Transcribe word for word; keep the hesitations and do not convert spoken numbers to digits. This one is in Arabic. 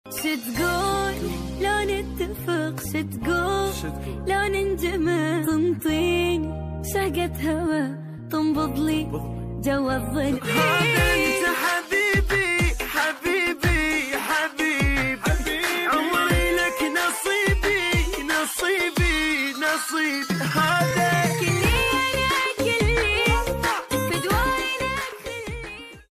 شتقول لو نتفق، شتقول لو ننجمع، تنطيني شهقة هوا تنبض لي جوا الظل. هذا انت حبيبي حبيبي حبيبي، عمري لك نصيبي نصيبي نصيبي. هذا